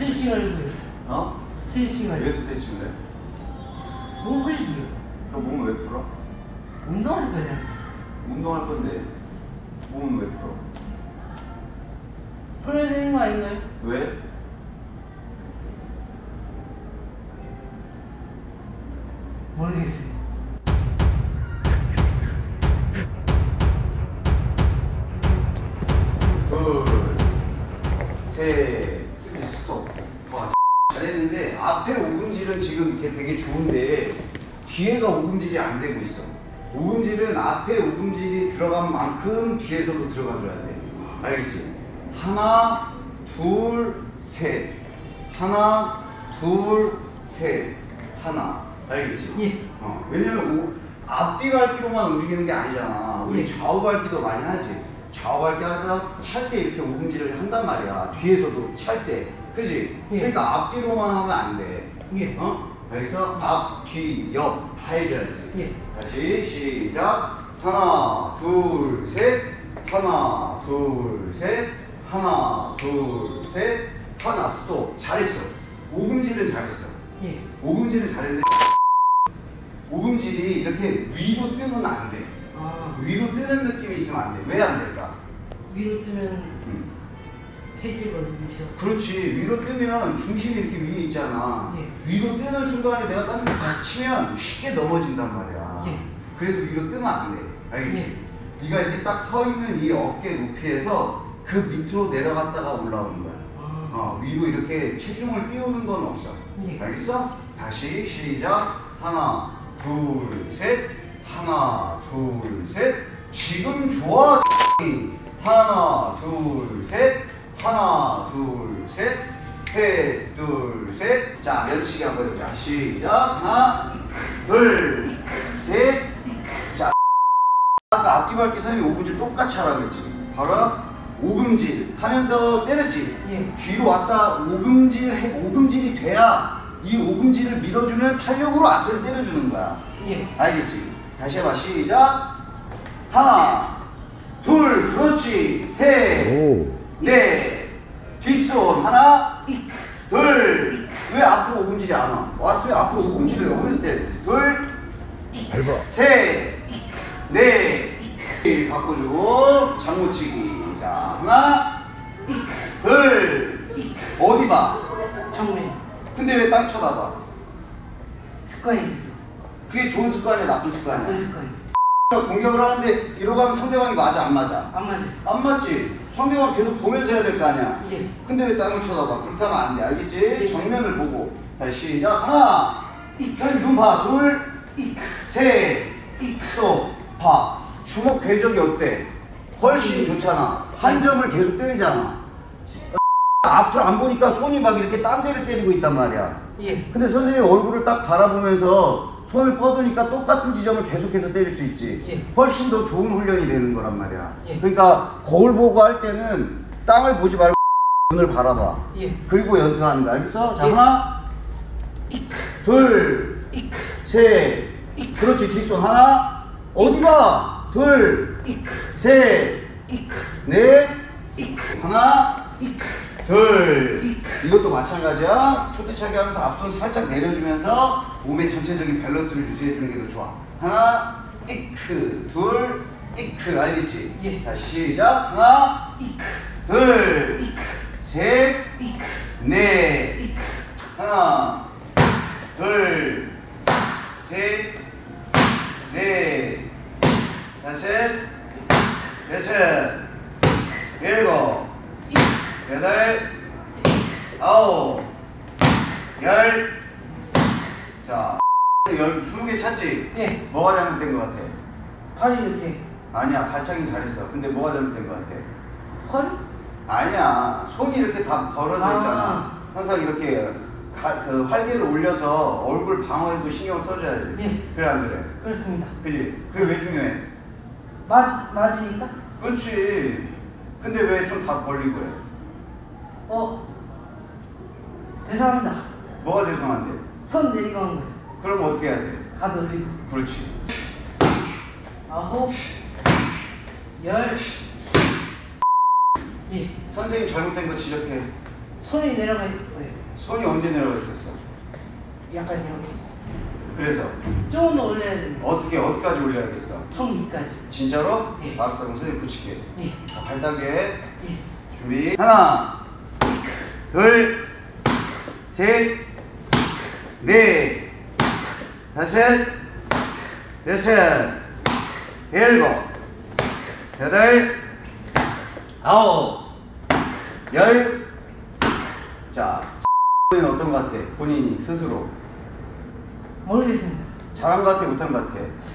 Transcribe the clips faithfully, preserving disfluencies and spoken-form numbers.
스트레칭 하려고요. 어? 스트레칭 하려고. 왜 스트레칭을 해? 몸 풀기요. 너 몸을 왜 풀어? 운동할 거잖아. 운동할 건데 몸은 왜 풀어? 풀어야 되는 거 아닌가요? 왜? 모르겠어요. 둘, 셋, 스톱. 와, 잘했는데 앞에 오금질은 지금 이렇게 되게 좋은데 뒤에가 오금질이 안 되고 있어. 오금질은 앞에 오금질이 들어간 만큼 뒤에서도 들어가줘야 돼. 알겠지? 하나, 둘, 셋. 하나, 둘, 셋. 하나. 알겠지? 예. 어, 왜냐면 오, 앞뒤 밟기로만 움직이는 게 아니잖아. 우리 예. 좌우 밟기도 많이 하지. 좌우 밟기 하다가 찰 때 이렇게 오금질을 한단 말이야. 뒤에서도 찰 때. 그지? 예. 그러니까 앞뒤로만 하면 안 돼. 예. 어? 여기서 앞, 뒤, 옆 다 해줘야지. 예. 다시 시작. 하나, 둘, 셋. 하나, 둘, 셋. 하나, 둘, 셋. 하나, 스톱. 잘했어. 오금질은 잘했어. 예. 오금질은 잘했는데 오금질이 이렇게 위로 뜨면 안 돼. 아. 위로 뜨는 느낌이 있으면 안 돼. 왜 안 될까? 위로 뜨면 음. 태질거든요. 그렇지. 위로 뜨면 중심이 이렇게 위에 있잖아. 예. 위로 뜨는 순간에 내가 딴 데 딱 치면 쉽게 넘어진단 말이야. 예. 그래서 위로 뜨면 안 돼. 알겠지? 예. 네가 이렇게 딱 서 있는 이 어깨 높이에서 그 밑으로 내려갔다가 올라오는 거야. 아. 어, 위로 이렇게 체중을 띄우는 건 없어. 예. 알겠어? 다시 시작. 하나, 둘, 셋. 하나, 둘, 셋. 지금 좋아. 하나, 둘, 셋. 하나, 둘, 셋. 셋, 둘, 셋. 자, 면치기 한번 해보자. 시작. 하나, 둘, 셋. 자, 아까 앞뒤 밟기 선생님이 오금질 똑같이 하라고 그랬지. 바로 오금질 하면서 때렸지. 예. 뒤로 왔다 오금질 해, 오금질이 돼야 이 오금질을 밀어주는 탄력으로 앞을 때려주는 거야. 예. 알겠지? 다시 해봐. 시작. 하나, 둘, 그렇지. 셋, 넷, 뒷손 하나, 둘. 왜 앞으로 오금질이 안 와? 왔어요. 앞으로 오금질이 왜 오면서 때? 둘, 셋, 넷. 바꿔주고 장모치기. 자, 하나, 둘. 어디 봐? 정면. 근데 왜 땅 쳐다봐? 습관이 돼서. 그게 좋은 습관이야, 나쁜 습관이야? 나쁜 습관이. 공격을 하는데 이러고 하면 상대방이 맞아, 안 맞아? 안 맞아요. 안 맞지? 상대방 계속 보면서 해야 될 거 아니야? 예. 근데 왜 땅을 쳐다봐? 그렇게 하면 안 돼, 알겠지? 예. 정면을 보고. 다시 시작. 하나, 눈 봐. 둘, 셋, 스톱. 봐. 주먹 궤적이 어때? 훨씬 좋잖아. 한 점을 계속 때리잖아. 앞을 안 보니까 손이 막 이렇게 딴 데를 때리고 있단 말이야. 예. 근데 선생님 얼굴을 딱 바라보면서 손을 뻗으니까 똑같은 지점을 계속해서 때릴 수 있지. 예. 훨씬 더 좋은 훈련이 되는 거란 말이야. 예. 그러니까 거울 보고 할 때는 땅을 보지 말고 눈을 바라봐. 예. 그리고 연습하는 거 알겠어? 자, 예. 하나, 둘, 셋, 그렇지. 뒷손 하나, 어디 봐? 둘, 셋, 넷, 하나, 둘. 이것도 마찬가지야. 초대차기 하면서 앞손 살짝 내려주면서 몸의 전체적인 밸런스를 유지해주는 게 더 좋아. 하나, 이크, 둘, 이크. 알겠지? 예. 다시 시작. 하나, 둘, 셋, 넷. 하나, 둘, 셋, 넷, 다섯, 여섯, 일곱, 여덟, 아홉, 열. 자, 열, 스무 개 찾지? 예. 뭐가 잘못된 것 같아? 팔이 이렇게. 아니야, 발차기 잘했어. 근데 뭐가 잘못된 것 같아? 헐? 아니야, 손이 이렇게 다 벌어져 아. 있잖아. 항상 이렇게 가, 그 활개를 올려서 얼굴 방어에도 신경을 써줘야지. 예. 그래 안 그래? 그렇습니다. 그지? 그게 왜 중요해? 맞, 맞으니까? 그렇지. 근데 왜 손 다 벌리고 해? 어. 죄송합니다. 뭐가 죄송한데? 손 내리고 한 거예요. 그럼 어떻게 해야 돼? 가드 올리고. 그렇지. 아홉. 열. 예. 선생님 잘못된 거 지적해. 손이 내려가 있었어요. 손이 언제 내려가 있었어? 약간 이렇게. 그래서 조금 더 올려야 됩니다. 어떻게 어디까지 올려야겠어? 턱 위까지. 진짜로? 예. 알았어, 그럼 선생님 붙일게. 예. 자, 발다게 예. 준비. 하나, 둘, 셋, 넷, 다섯, 여섯, 일곱, 여덟, 아홉, 열. 자, 본인 어떤 것 같아? 본인이 스스로 모르겠습니다. 잘한 것 같아, 못한 것 같아?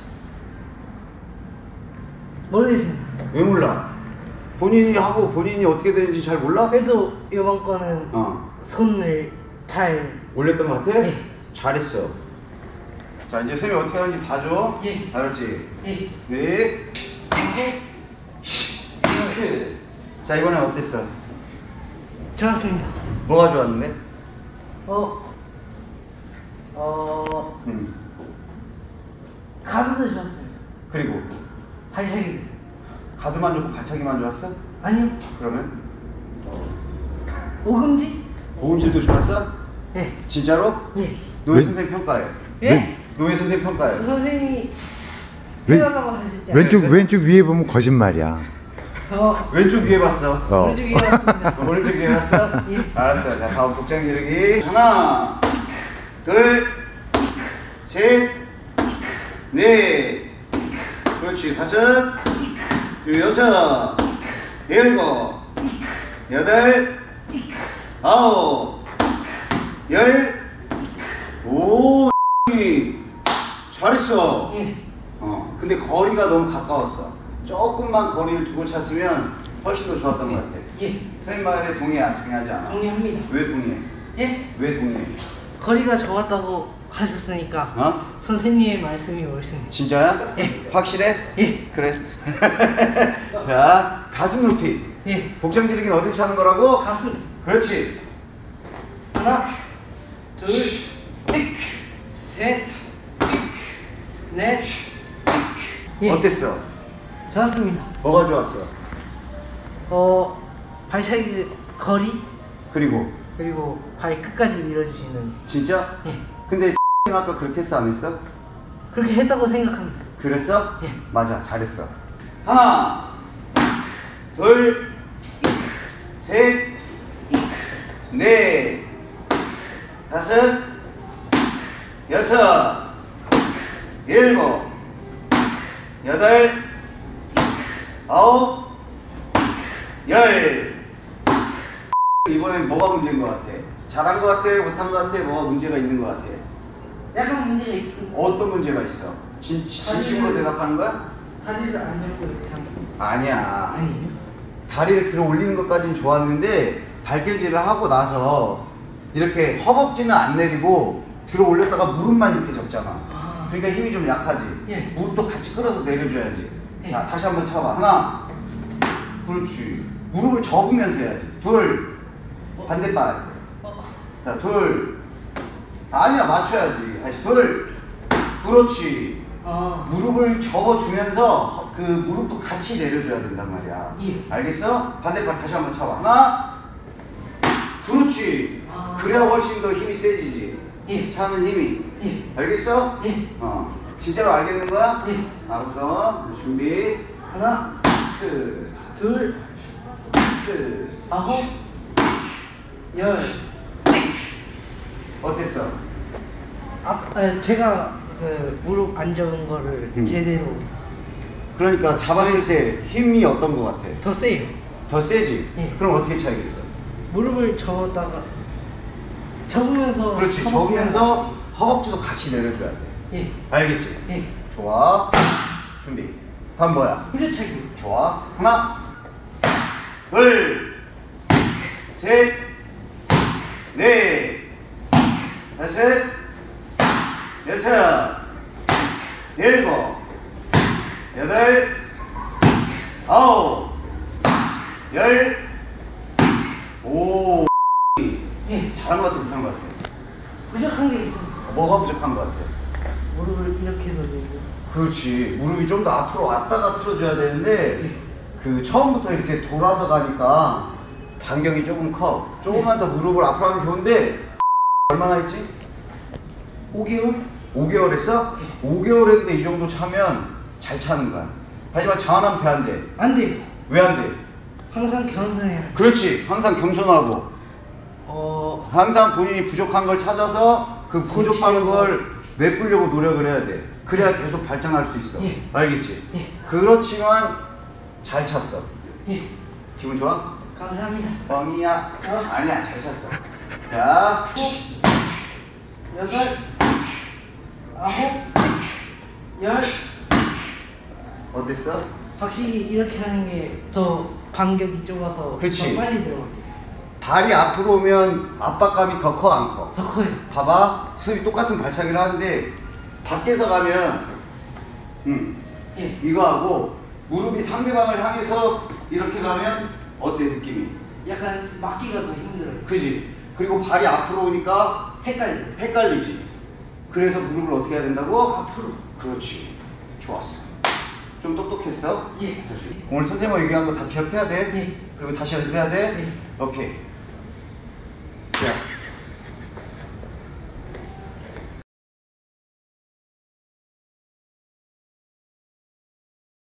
모르겠습니다. 왜 몰라? 본인이 하고 본인이 어떻게 되는지 잘 몰라? 그래도 이번 거는 어. 손을 잘. 올렸던 것 같아? 예. 잘했어. 자, 이제 쌤이 어떻게 하는지 봐줘. 예. 알았지? 예. 네. 그. 자, 이번엔 어땠어? 좋았습니다. 뭐가 좋았는데? 어. 어. 응. 가드도 좋았어요. 그리고 발차기. 가드만 좋고 발차기만 좋았어? 아니요. 그러면 오금지? 보음질도 좋았어? 예. 진짜로? 예. 노예 왜? 선생님 평가해. 예? 노예 선생님 평가해. 선생님이 왼- 해달라고 하셨지 않아요? 왼쪽 알겠어요? 왼쪽 위에 보면 거짓말이야. 어. 왼쪽 위에 봤어. 어. 오른쪽 이해했습니다. 오른쪽 위에 봤어? 예. 알았어. 자, 다음 복장 기르기. 하나, 둘, 셋, 넷, 그렇지. 다섯, 여섯, 일곱, 여덟, 아홉, 열. 오, 잘했어. 예. 어, 근데 거리가 너무 가까웠어. 조금만 거리를 두고 찼으면 훨씬 더 좋았던 것 같아. 예. 선생님 말에 동의, 동의하지 않아? 동의합니다. 왜 동의해? 예? 왜 동의해? 거리가 적었다고 하셨으니까 어? 선생님의 말씀이 옳습니다. 진짜야? 예. 확실해? 예. 그래. 자, 가슴 높이. 예. 복장 기르기는 어딜 차는 거라고? 가슴. 그렇지. 하나, 둘, 셋, 넷. 예. 어땠어? 좋았습니다. 뭐가 좋았어? 어, 발차기 거리 그리고 그리고 발 끝까지 밀어주시는. 진짜? 예. 근데 아까 그렇게 했어 안 했어? 그렇게 했다고 생각합니다. 그랬어? 예. 맞아, 잘했어. 하나, 둘, 셋, 넷, 다섯, 여섯, 일곱, 여덟, 아홉, 열. 이번엔 뭐가 문제인 것 같아? 잘한 것 같아? 못한 것 같아? 뭐가 문제가 있는 것 같아? 약간 문제가 있습니다. 어떤 문제가 있어? 진, 진심으로 다리를- 대답하는 거야? 다리를 안 잡고 이렇게 하면. 아니야. 아니에요? 다리를 들어 올리는 것까지는 좋았는데 발길질을 하고 나서 이렇게 허벅지는 안 내리고 들어 올렸다가 무릎만 이렇게 접잖아. 아. 그러니까 힘이 좀 약하지. 예. 무릎도 같이 끌어서 내려줘야지. 예. 자, 다시 한번 쳐봐. 하나, 그렇지. 무릎을 접으면서 해야지. 둘, 반대발. 어. 자, 둘. 아니야, 맞춰야지. 다시 둘. 그렇지. 아. 무릎을 접어주면서 허- 그 무릎도 같이 내려줘야 된단 말이야. 예. 알겠어? 반대발 다시 한번 쳐봐. 하나. 그렇지. 아. 그래야 훨씬 더 힘이 세지지. 예. 차는 힘이. 예. 알겠어? 예. 어. 진짜로 알겠는 거야? 예. 알았어. 준비. 하나, 끝. 둘, 끝. 아홉, 열. 어땠어? 아, 아, 제가 그 무릎 안 접은 거를 음. 제대로 그러니까 잡았을 때 힘이 어떤 거 같아? 더 세요. 더 세지? 예. 그럼 어떻게 차야겠어? 무릎을 접었다가 접으면서. 그렇지. 허벅지를- 접으면서 허벅지도 같이 내려줘야 돼. 예. 알겠지? 예. 좋아. 준비. 다음 뭐야? 후려차기. 좋아. 하나, 둘, 셋, 넷, 다섯, 여섯, 일곱, 여덟, 아홉, 열. 오. 예. 잘한 것 같아, 못한 것 같아? 부족한 게 있습니다. 뭐가 부족한 것 같아? 무릎을 이렇게 돌리고. 그렇지. 무릎이 좀 더 앞으로 왔다가 틀어줘야 되는데 예. 그 처음부터 이렇게 돌아서 가니까 반경이 조금 커. 조금만 더 무릎을 앞으로 하면 좋은데 얼마나 했지? 오 개월? 오 개월 했어? 오 개월 했는데 이 정도 차면 잘 차는 거야. 하지만 장안하면 돼, 안 돼? 안 돼요. 왜 안 돼? 항상 겸손해야 돼. 그렇지. 항상 겸손하고 어, 항상 본인이 부족한 걸 찾아서 그 부족한 고치려고. 걸 메꾸려고 노력을 해야 돼. 그래야 계속 발전할 수 있어. 예. 알겠지? 예. 그렇지만 잘 찼어. 예. 기분 좋아? 감사합니다. 뻥이야. 어? 아니야, 잘 찼어. 자, 여덟, 아홉, 열. 어땠어? 확실히 이렇게 하는 게 더 간격이 좁아서 그치. 더 빨리 들어가요. 발이 앞으로 오면 압박감이 더 커, 안 커? 더 커요. 봐봐. 수비 똑같은 발차기를 하는데 밖에서 가면 음, 예. 이거 하고 무릎이 상대방을 향해서 이렇게 가면 어때 느낌이? 약간 막기가 더 힘들어요. 그지? 그리고 발이 앞으로 오니까 헷갈려요. 헷갈리지? 그래서 무릎을 어떻게 해야 된다고? 앞으로. 그렇지. 좋았어. 좀 똑똑했어? 예. 오늘 선생님과 얘기한 거 다 기억해야 돼? 예. 그리고 다시 연습해야 돼? 예. 오케이. 자.